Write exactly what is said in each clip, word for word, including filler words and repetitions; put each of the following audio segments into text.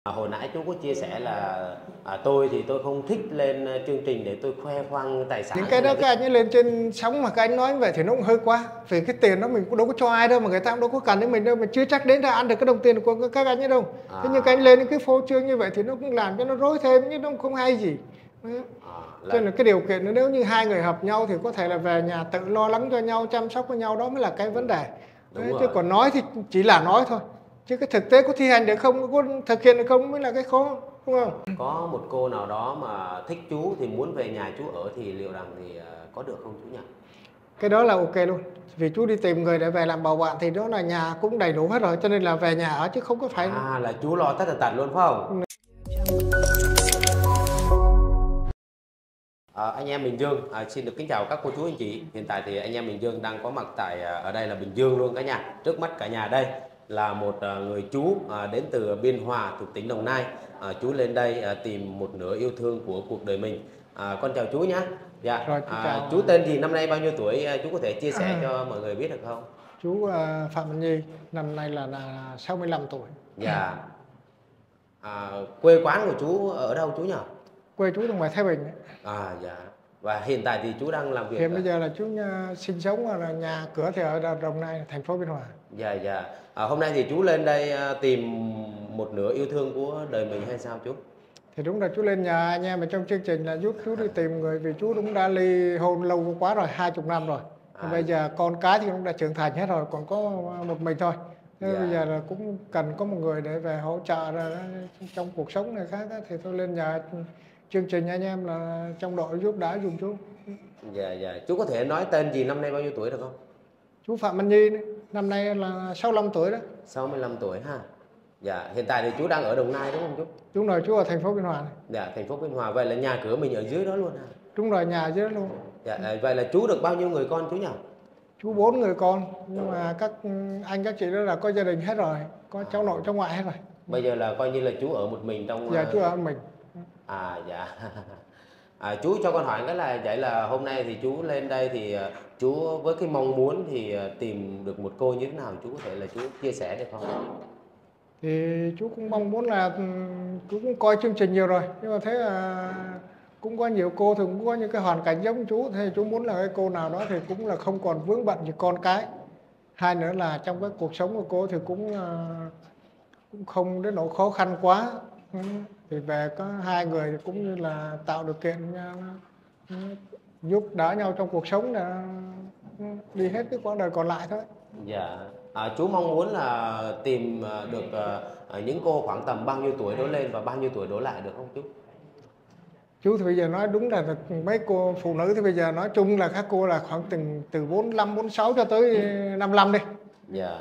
À, hồi nãy chú có chia sẻ là à, tôi thì tôi không thích lên chương trình để tôi khoe khoang tài sản. Những cái đó các anh ấy lên trên sóng mà các anh nói như vậy thì nó cũng hơi quá. Vì cái tiền đó mình cũng đâu có cho ai đâu, mà người ta cũng đâu có cần đến mình đâu, mà chưa chắc đến ra ăn được cái đồng tiền của các anh ấy đâu. À. Thế nhưng các anh lên những cái phô trương như vậy thì nó cũng làm cho nó rối thêm, nhưng nó cũng không hay gì. À, cho nên là cái điều kiện nếu như hai người hợp nhau thì có thể là về nhà tự lo lắng cho nhau, chăm sóc cho nhau, đó mới là cái vấn đề. Đấy, chứ còn nói thì chỉ là nói thôi, chứ cái thực tế có thi hành được không, có thực hiện được không mới là cái khó, đúng không? Có một cô nào đó mà thích chú thì muốn về nhà chú ở thì liệu rằng thì uh, có được không chú nhỉ? Cái đó là ok luôn, vì chú đi tìm người để về làm bầu bạn thì đó là nhà cũng đầy đủ hết rồi, cho nên là về nhà ở chứ không có phải. À, là chú lo tất tần tật luôn phải không? À, anh em Bình Dương, à, xin được kính chào các cô chú anh chị. Hiện tại thì anh em Bình Dương đang có mặt tại ở đây là Bình Dương luôn cả nhà. Trước mắt cả nhà đây là một người chú à, đến từ Biên Hòa thuộc tỉnh Đồng Nai. À, chú lên đây à, tìm một nửa yêu thương của cuộc đời mình. À, con chào chú nhé. Dạ. Rồi, à, chú tên gì, năm nay bao nhiêu tuổi, chú có thể chia sẻ à. cho mọi người biết được không? Chú uh, Phạm Văn Nhi, năm nay là, là sáu mươi lăm tuổi. Dạ. À, quê quán của chú ở đâu chú nhỉ? Quê chú ở ngoài Thái Bình. À dạ. Và hiện tại thì chú đang làm việc. Hiện bây giờ là chú uh, sinh sống ở là nhà cửa thì ở Đồng Nai, thành phố Biên Hòa. Dạ dạ. À, hôm nay thì chú lên đây tìm một nửa yêu thương của đời mình hay sao chú? Thì đúng là chú lên nhà anh em ở trong chương trình là giúp chú đi tìm người, vì chú cũng đã ly hôn lâu quá rồi, hai chục năm rồi. À. Bây giờ con cái thì cũng đã trưởng thành hết rồi, còn có một mình thôi. Thế dạ. Bây giờ là cũng cần có một người để về hỗ trợ ra trong cuộc sống này khác, thì tôi lên nhà chương trình anh em là trong đội giúp đỡ dùng chú. Dạ dạ. Chú có thể nói tên gì, năm nay bao nhiêu tuổi được không? Chú Phạm Văn Nhi, năm nay là sáu mươi lăm tuổi đó. sáu mươi lăm tuổi ha. Dạ, hiện tại thì chú đang ở Đồng Nai đúng không chú? Đúng rồi, chú ở thành phố Biên Hòa này. Dạ, thành phố Biên Hòa. Vậy là nhà cửa mình ở dưới đó luôn hả? Đúng rồi, nhà dưới đó luôn. Dạ, vậy là chú được bao nhiêu người con chú nhỉ? Chú bốn người con, nhưng mà các anh các chị đó là có gia đình hết rồi, có cháu nội cháu ngoại hết rồi. Bây giờ là coi như là chú ở một mình trong. Dạ, chú ở một mình. À dạ. À, chú cho con hỏi cái là vậy là hôm nay thì chú lên đây thì chú với cái mong muốn thì tìm được một cô như thế nào, chú có thể là chú chia sẻ được không? Thì chú cũng mong muốn là chú cũng coi chương trình nhiều rồi, nhưng mà thấy là cũng có nhiều cô thì cũng có những cái hoàn cảnh giống chú, thì chú muốn là cái cô nào đó thì cũng là không còn vướng bận gì con cái. Hai nữa là trong cái cuộc sống của cô thì cũng cũng không đến nỗi khó khăn quá. Thì về có hai người cũng như là tạo điều kiện giúp đỡ nhau trong cuộc sống để đi hết cái quãng đời còn lại thôi. Dạ. À, chú mong muốn là tìm được à, những cô khoảng tầm bao nhiêu tuổi đổ lên và bao nhiêu tuổi đổ lại được không chú? Chú thì bây giờ nói đúng là mấy cô phụ nữ thì bây giờ nói chung là các cô là khoảng từng từ bốn mươi lăm, bốn mươi sáu cho tới năm mươi lăm đi. Dạ.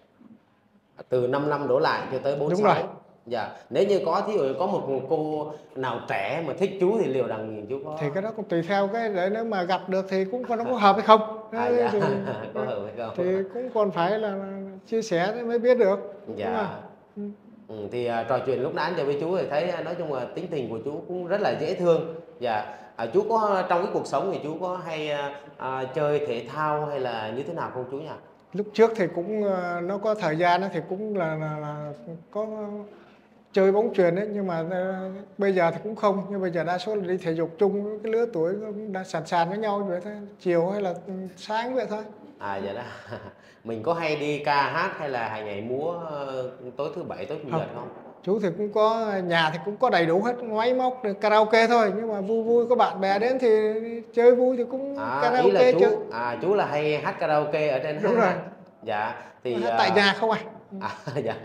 Từ năm mươi lăm đổ lại cho tới bốn mươi sáu. Đúng rồi. Dạ. Nếu như có thí dụ có một cô nào trẻ mà thích chú thì liệu rằng chú có. Thì cái đó cũng tùy theo cái để nếu mà gặp được thì cũng có nó có hợp hay không. À, dạ. thì, có hợp hay không? Thì cũng còn phải là chia sẻ mới biết được. Dạ. Ừ, thì uh, trò chuyện lúc nãy giờ với chú thì thấy nói chung là tính tình của chú cũng rất là dễ thương. Dạ. À, chú có trong cái cuộc sống thì chú có hay uh, uh, chơi thể thao hay là như thế nào không chú nhỉ? Lúc trước thì cũng uh, nó có thời gian đó thì cũng là, là, là có chơi bóng chuyền đấy, nhưng mà uh, bây giờ thì cũng không, nhưng bây giờ đa số là đi thể dục chung, cái lứa tuổi cũng đã sàn sàn với nhau vậy thôi, chiều hay là sáng vậy thôi. À dạ đó. Mình có hay đi ca hát hay là hay nhảy múa tối thứ bảy, tối chủ nhật không? Chú thì cũng có, nhà thì cũng có đầy đủ hết, máy móc, karaoke thôi, nhưng mà vui vui có bạn bè đến thì chơi vui thì cũng à, karaoke ý là chú, chứ. À chú là hay hát karaoke ở trên. Đúng rồi. Dạ thì hát tại uh... nhà không à. À dạ.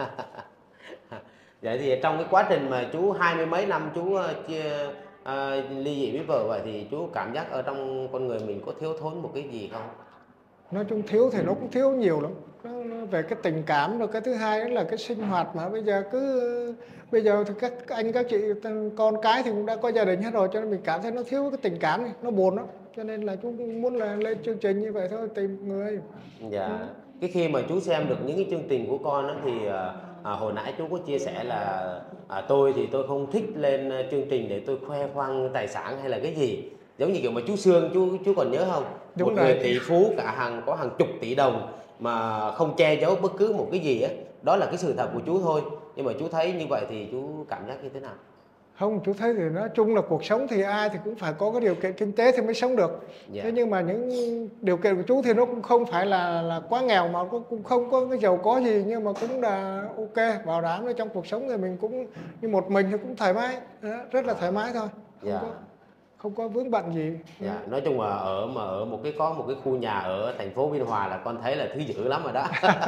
Vậy thì trong cái quá trình mà chú hai mươi mấy năm chú uh, chia uh, ly dị với vợ vậy thì chú cảm giác ở trong con người mình có thiếu thốn một cái gì không? Nói chung thiếu thì nó cũng thiếu nhiều lắm. Nó, nó về cái tình cảm, rồi cái thứ hai đó là cái sinh hoạt mà bây giờ cứ bây giờ thì các anh các chị con cái thì cũng đã có gia đình hết rồi, cho nên mình cảm thấy nó thiếu cái tình cảm này, nó buồn lắm, cho nên là chú muốn là lên chương trình như vậy thôi, tìm người. Dạ. Ừ. Cái khi mà chú xem được những cái chương trình của con đó thì à, hồi nãy chú có chia sẻ là à, tôi thì tôi không thích lên chương trình để tôi khoe khoang tài sản hay là cái gì, giống như kiểu mà chú Sương chú chú còn nhớ không? Đúng một rồi. Người tỷ phú cả hàng có hàng chục tỷ đồng mà không che giấu bất cứ một cái gì á, đó là cái sự thật của chú thôi. Nhưng mà chú thấy như vậy thì chú cảm giác như thế nào? Không, chú thấy thì nói chung là cuộc sống thì ai thì cũng phải có cái điều kiện kinh tế thì mới sống được. Dạ. Thế nhưng mà những điều kiện của chú thì nó cũng không phải là là quá nghèo mà cũng không có cái giàu có gì, nhưng mà cũng là ok, bảo đảm ở trong cuộc sống thì mình cũng như một mình thì cũng thoải mái, rất là thoải mái thôi, không Dạ. có không có vướng bận gì. Dạ. Nói chung là ở mà ở một cái có một cái khu nhà ở thành phố Biên Hòa là con thấy là thứ dữ lắm rồi đó.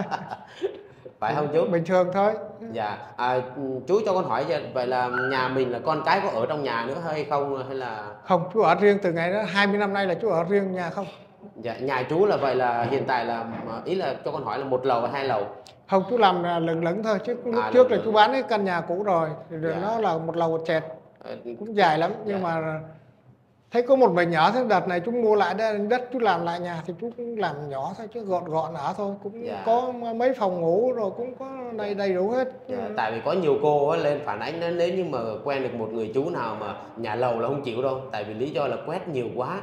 Phải không chú? Bình thường thôi. Dạ. À, chú cho con hỏi vậy là nhà mình là con cái có ở trong nhà nữa hay không, hay là không? Chú ở riêng từ ngày đó hai mươi năm nay là chú ở riêng nhà không. Dạ. Nhà chú là vậy là hiện tại là ý là cho con hỏi là một lầu hay hai lầu? Không, chú làm là lửng lửng thôi chứ lúc À, trước lửng là chú lửng. bán cái căn nhà cũ rồi thì Dạ. nó là một lầu một trệt, Ờ, cũng dài lắm, nhưng dạ. mà thấy có một mình nhỏ, thế đợt này chú mua lại đất chú làm lại nhà thì chú cũng làm nhỏ thôi chứ gọn gọn ở thôi, cũng Dạ. có mấy phòng ngủ rồi cũng có đầy đầy đủ hết. Dạ. Tại vì có nhiều cô á, lên phản ánh nói nếu như mà quen được một người chú nào mà nhà lầu là không chịu đâu, tại vì lý do là quét nhiều quá.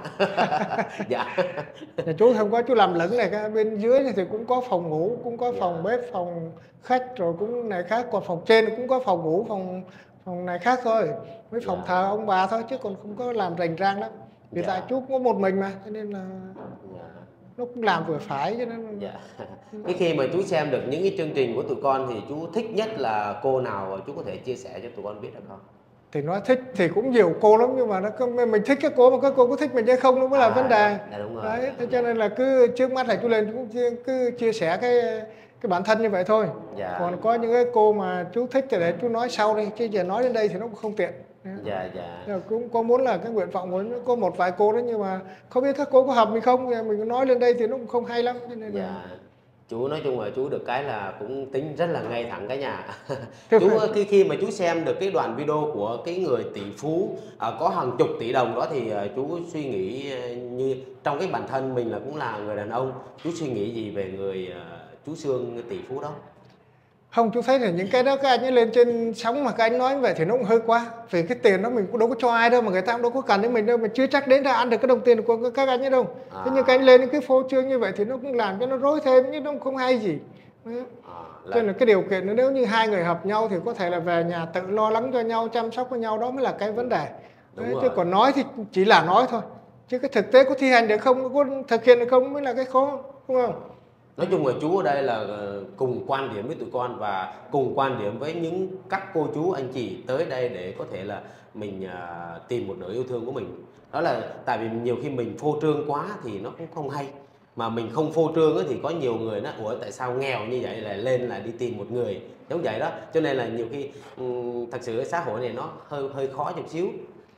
Dạ. Nhà chú không có, chú làm lửng này, cái bên dưới thì cũng có phòng ngủ, cũng có phòng bếp, phòng khách rồi cũng này khác, còn phòng trên cũng có phòng ngủ, phòng phòng này khác thôi, mấy phòng Dạ. thờ ông bà thôi chứ còn không có làm rành rang lắm. Vì Dạ. tại chú cũng có một mình mà, cho nên là Dạ. nó cũng làm vừa phải cho nên. Dạ. Cái khi mà chú xem được những cái chương trình của tụi con thì chú thích nhất là cô nào, chú có thể chia sẻ cho tụi con biết được không? Thì nói thích thì cũng nhiều cô lắm, nhưng mà nó mình thích cái cô mà các cô có thích mình hay không nó mới là À, vấn đề. dạ, đúng rồi. Đấy, thế cho nên là cứ trước mắt là chú lên chú cũng chia, cứ chia sẻ cái cái bản thân như vậy thôi. Dạ. Còn có những cái cô mà chú thích thì để chú nói sau đi, chứ giờ nói đến đây thì nó cũng không tiện. Dạ. Dạ. Nhưng cũng có muốn là cái nguyện vọng muốn có một vài cô đấy, nhưng mà không biết các cô có hợp mình không, mình nói lên đây thì nó cũng không hay lắm, cho nên là... Dạ. Chú nói chung là chú được cái là cũng tính rất là ngay thẳng cả nhà. Thế Chú phải. khi khi mà chú xem được cái đoạn video của cái người tỷ phú à, có hàng chục tỷ đồng đó thì à, chú suy nghĩ à, như trong cái bản thân mình là cũng là người đàn ông, chú suy nghĩ gì về người à, chú Sương tỷ phú đó? Không, chú thấy là những cái đó các anh ấy lên trên sóng mà các anh nói như vậy thì nó cũng hơi quá. Vì cái tiền đó mình cũng đâu có cho ai đâu, mà người ta cũng đâu có cần đến mình đâu, mà chưa chắc đến ra ăn được cái đồng tiền của các anh ấy đâu. À. Thế nhưng các anh lên những cái phô trương như vậy thì nó cũng làm cho nó rối thêm, nhưng nó cũng không hay gì. À, Cho nên là cái điều kiện nếu như hai người hợp nhau thì có thể là về nhà tự lo lắng cho nhau, chăm sóc cho nhau, đó mới là cái vấn đề. Đấy, chứ còn nói thì chỉ là nói thôi, chứ cái thực tế có thi hành được không, có thực hiện được không mới là cái khó, đúng không? Nói chung là chú ở đây là cùng quan điểm với tụi con và cùng quan điểm với những các cô chú anh chị tới đây để có thể là mình uh, tìm một nửa yêu thương của mình. Đó là tại vì nhiều khi mình phô trương quá thì nó cũng không hay, mà mình không phô trương thì có nhiều người nó ủa tại sao nghèo như vậy lại lên là đi tìm một người giống vậy đó, cho nên là nhiều khi um, thật sự cái xã hội này nó hơi hơi khó chút xíu.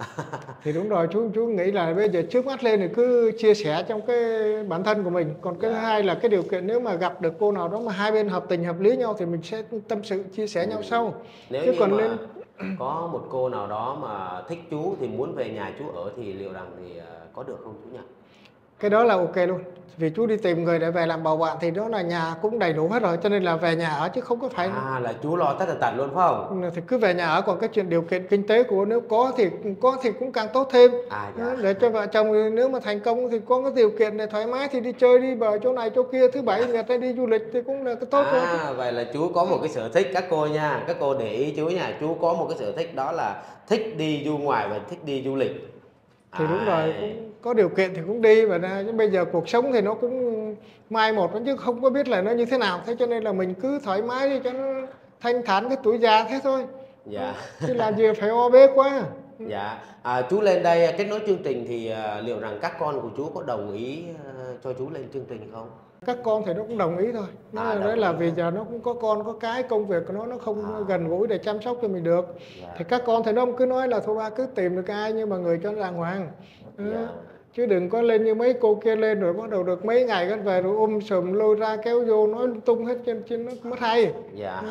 Thì đúng rồi, chú chú nghĩ là bây giờ trước mắt lên thì cứ chia sẻ trong cái bản thân của mình. Còn cái Dạ. hai là cái điều kiện nếu mà gặp được cô nào đó mà hai bên hợp tình hợp lý nhau thì mình sẽ tâm sự chia sẻ nhau sau. Nếu Chứ như còn mà nên có một cô nào đó mà thích chú thì muốn về nhà chú ở thì liệu rằng thì uh, có được không chú nhỉ? cái đó là ok luôn. Vì chú đi tìm người để về làm bầu bạn thì đó là nhà cũng đầy đủ hết rồi, cho nên là về nhà ở chứ không có phải. À là chú lo tất tần tật luôn phải không? Thì cứ về nhà ở, còn cái chuyện điều kiện kinh tế của nếu có thì có thì cũng càng tốt thêm. À, dạ. Để cho vợ chồng nếu mà thành công thì có cái điều kiện để thoải mái thì đi chơi đi bờ chỗ này chỗ kia, thứ bảy nhật đi du lịch thì cũng là cái tốt thôi. À vậy là chú có một cái sở thích, các cô nha, các cô để ý chú nha, chú có một cái sở thích đó là thích đi du ngoại và thích đi du lịch. Thì đúng rồi, À, cũng có điều kiện thì cũng đi, và bây giờ cuộc sống thì nó cũng mai một chứ không có biết là nó như thế nào, thế cho nên là mình cứ thoải mái đi cho nó thanh thản cái tuổi già thế thôi. dạ. Chứ làm gì phải o bế quá. Dạ. À, chú lên đây kết nối chương trình thì à, liệu rằng các con của chú có đồng ý à, cho chú lên chương trình không? Các con thì nó cũng đồng ý thôi. Nó À, đấy là đồng ý. vì giờ nó cũng có con có cái công việc của nó nó không À. gần gũi để chăm sóc cho mình được. Dạ. Thì các con thì nó cứ nói là thôi ba cứ tìm được ai nhưng mà người cho nó đàng hoàng. Ừ. Dạ. Chứ đừng có lên như mấy cô kia lên rồi bắt đầu được mấy ngày cái về rồi ôm sùm lôi ra kéo vô nói lung tung hết, trên trên nó mất hay. Dạ.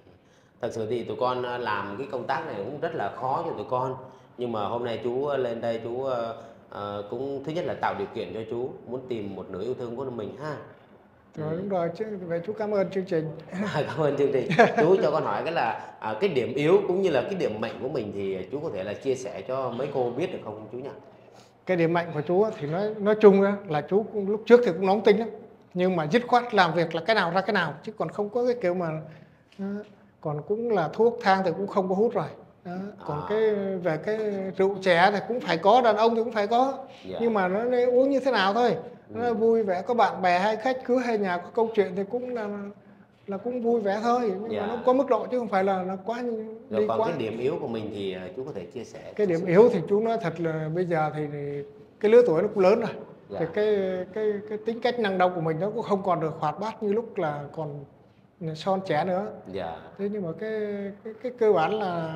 Thật sự thì tụi con làm cái công tác này cũng rất là khó cho tụi con. Nhưng mà hôm nay chú lên đây chú uh, uh, cũng thứ nhất là tạo điều kiện cho chú muốn tìm một nửa yêu thương của mình ha. Rồi đúng rồi, chứ vậy chú cảm ơn chương trình. Cảm ơn chương trình. Chú cho con hỏi cái là à, cái điểm yếu cũng như là cái điểm mạnh của mình thì chú có thể là chia sẻ cho mấy cô biết được không chú nhỉ? Cái điểm mạnh của chú thì nói nói chung là chú cũng, lúc trước thì cũng nóng tính lắm, nhưng mà dứt khoát làm việc là cái nào ra cái nào, chứ còn không có cái kiểu mà còn cũng là thuốc thang thì cũng không có hút rồi. Đó. Còn À. cái về cái rượu chè thì cũng phải có, đàn ông thì cũng phải có, Dạ. nhưng mà nó nên uống như thế nào thôi. Ừ. Nó vui vẻ, có bạn bè hay khách cứ hay nhà có câu chuyện thì cũng là là cũng vui vẻ thôi, nhưng Dạ. mà nó có mức độ chứ không phải là nó quá như- Rồi đi còn quá. cái điểm yếu của mình thì à, chú có thể chia sẻ. Cái điểm yếu thì chú nói thật là bây giờ thì, thì cái lứa tuổi nó cũng lớn rồi. Dạ. Thì cái cái cái tính cách năng động của mình nó cũng không còn được hoạt bát như lúc là còn son trẻ nữa. Dạ. Thế nhưng mà cái cái, cái cơ bản là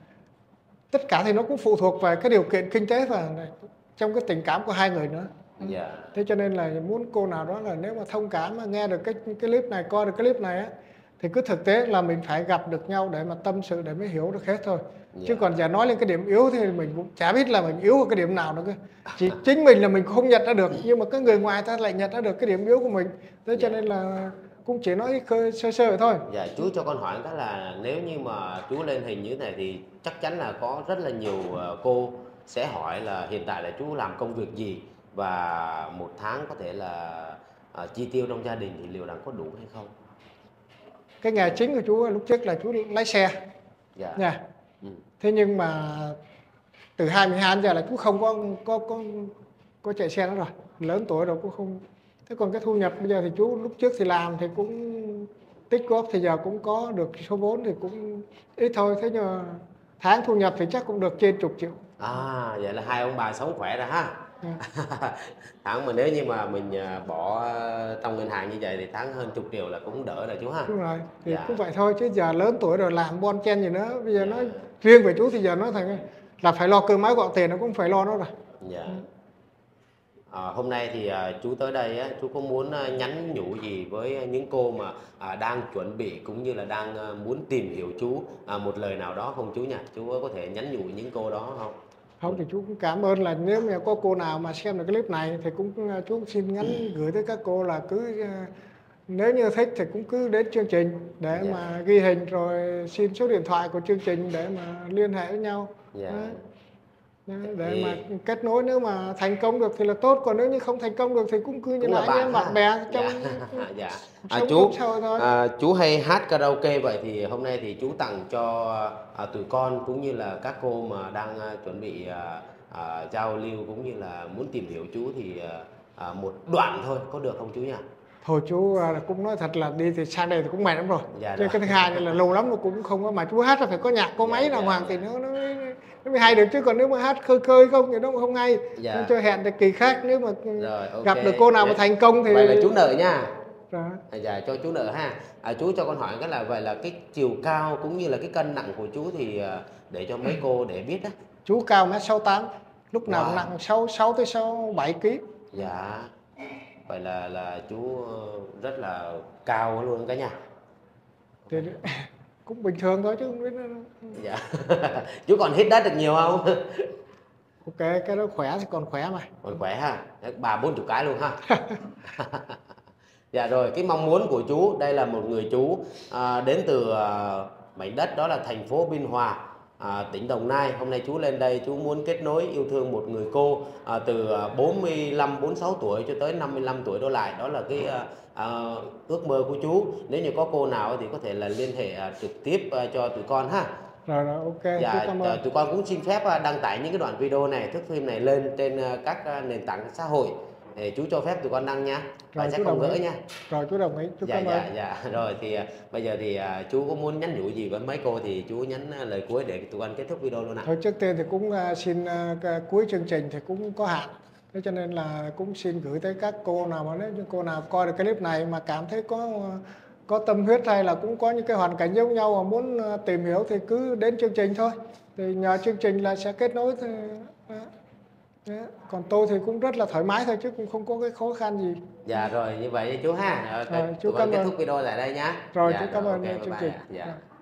tất cả thì nó cũng phụ thuộc vào cái điều kiện kinh tế và trong cái tình cảm của hai người nữa. Dạ. Thế cho nên là muốn cô nào đó là nếu mà thông cảm mà nghe được cái cái clip này, coi được cái clip này á, thì cứ thực tế là mình phải gặp được nhau để mà tâm sự để mới hiểu được hết thôi. Dạ. Chứ còn giờ nói lên cái điểm yếu thì mình cũng chả biết là mình yếu ở cái điểm nào nữa cơ. Chỉ chính mình là mình không nhận ra được, nhưng mà cái người ngoài ta lại nhận ra được cái điểm yếu của mình. Thế cho Dạ. nên là cũng chỉ nói khơi sơ sơ thôi. Dạ, chú cho con hỏi cái là nếu như mà chú lên hình như thế này thì chắc chắn là có rất là nhiều ờ, cô sẽ hỏi là hiện tại là chú làm công việc gì và một tháng có thể là ờ, chi tiêu trong gia đình thì liệu rằng có đủ hay không? Cái nghề chính của chú lúc trước là chú lái xe Dạ. nha. Ừ. Thế nhưng mà từ hai mươi hai đến giờ là chú không có có có có chạy xe nữa rồi, lớn tuổi rồi cũng không. Thế còn cái thu nhập bây giờ thì chú lúc trước thì làm thì cũng tích góp thì giờ cũng có được số vốn thì cũng ít thôi. Thế nhưng mà tháng thu nhập thì chắc cũng được trên chục triệu. À, vậy là hai ông bà sống khỏe rồi ha. Ừ. Tháng mà nếu như mà mình ờ, bỏ ờ, trong ngân hàng như vậy thì tháng hơn chục triệu là cũng đỡ rồi chú ha. Đúng rồi, thì Dạ. cũng vậy thôi chứ giờ lớn tuổi rồi làm bon chen gì nữa. Bây giờ Dạ. nói riêng về chú thì giờ nói thành là phải lo cơm áo gạo tiền, nó cũng phải lo nó rồi. Dạ. À, hôm nay thì à, chú tới đây á, chú có muốn à, nhắn nhủ gì với những cô mà à, đang chuẩn bị cũng như là đang à, muốn tìm hiểu chú à, một lời nào đó không chú nhỉ? Chú có thể nhắn nhủ những cô đó không? Không thì chú cũng cảm ơn là nếu mà có cô nào mà xem được cái clip này thì cũng chú xin nhắn gửi tới các cô là cứ nếu như thích thì cũng cứ đến chương trình để Dạ. mà ghi hình rồi xin số điện thoại của chương trình để mà liên hệ với nhau. Dạ. Đấy. Đấy, để Thì- mà kết nối, nếu mà thành công được thì là tốt, còn nếu như không thành công được thì cũng cứ như Cũng là là anh em bạn bạn ha. bè trong Dạ. Dạ. À, sống chú tốt sau thôi. à, chú hay hát karaoke, vậy thì hôm nay thì chú tặng cho à, tụi con cũng như là các cô mà đang à, chuẩn bị à, à, giao lưu cũng như là muốn tìm hiểu chú thì à, à, một đoạn thôi có được không chú nhỉ? Thôi chú à, cũng nói thật là đi thì sang đây thì cũng mệt lắm rồi. Dạ Chứ rồi. cái thứ hai là lâu lắm nó cũng không có, mà chú hát là phải có nhạc có Dạ, máy dạ, đàng hoàng dạ. thì nó nó mới, nó mới hay được, chứ còn nếu mà hát khơi khơi không thì nó cũng không hay. Dạ. Nên cho hẹn được kỳ khác, nếu mà Rồi, ok. gặp được cô nào mà thành công thì Vậy là chú nợ nha. Đó. À, dạ, cho chú nợ ha. À, chú cho con hỏi cái là vậy là cái chiều cao cũng như là cái cân nặng của chú thì à, để cho mấy cô để biết á. Chú cao mét sáu tám, lúc nào Wow. cũng nặng sáu sáu tới sáu bảy ký. Dạ. Vậy là là chú ờ, rất là cao luôn cả nhà. Thì cũng bình thường thôi chứ không biết nó... Dạ. Chú còn hít đất được nhiều không? Ok, cái đó khỏe thì còn khỏe mà. Còn khỏe ha. Bà bốn chục cái luôn ha. Dạ rồi, cái mong muốn của chú, đây là một người chú à, đến từ à, mảnh đất đó là thành phố Biên Hòa, à, tỉnh Đồng Nai. Hôm nay chú lên đây chú muốn kết nối yêu thương một người cô à, từ bốn mươi lăm, bốn mươi sáu tuổi cho tới năm mươi lăm tuổi đổ lại. Đó là cái à, à, ước mơ của chú. Nếu như có cô nào thì có thể là liên hệ à, trực tiếp à, cho tụi con ha. Rồi rồi, ok, chú Dạ, cảm ơn. tụi con cũng xin phép à, đăng tải những cái đoạn video này, thước phim này lên trên à, các à, nền tảng xã hội. Để chú cho phép tụi con đăng nha. Và Rồi, sẽ chú không đồng gỡ ý. nha. Rồi chú đồng ý, chú Dạ cảm ơn. dạ dạ rồi thì à, bây giờ thì à, chú có muốn nhắn nhủ gì với mấy cô thì chú nhắn à, lời cuối để tụi con kết thúc video luôn ạ. Thôi trước tiên thì cũng à, xin à, cái cuối chương trình thì cũng có hạn. Thế cho nên là cũng xin gửi tới các cô nào mà nếu như cô nào coi được cái clip này mà cảm thấy có có tâm huyết hay là cũng có những cái hoàn cảnh giống nhau mà muốn à, tìm hiểu thì cứ đến chương trình thôi. Thì nhờ chương trình là sẽ kết nối thì, đó. Đó. Còn tôi thì cũng rất là thoải mái thôi chứ cũng không có cái khó khăn gì. Dạ rồi, như vậy chú ha. Rồi, Rồi, chú tụi con cảm kết ơn. thúc video tại đây nhá. Rồi, Dạ, chú cảm ơn ok, bye chương bye trình. ạ. Dạ. Rồi.